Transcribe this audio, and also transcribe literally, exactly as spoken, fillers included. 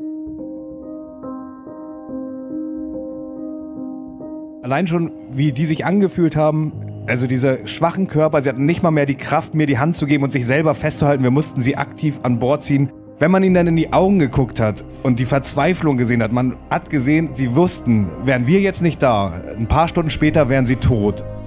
Allein schon, wie die sich angefühlt haben, also diese schwachen Körper, sie hatten nicht mal mehr die Kraft, mir die Hand zu geben und sich selber festzuhalten. Wir mussten sie aktiv an Bord ziehen. Wenn man ihnen dann in die Augen geguckt hat und die Verzweiflung gesehen hat, man hat gesehen, sie wussten, wären wir jetzt nicht da, ein paar Stunden später wären sie tot.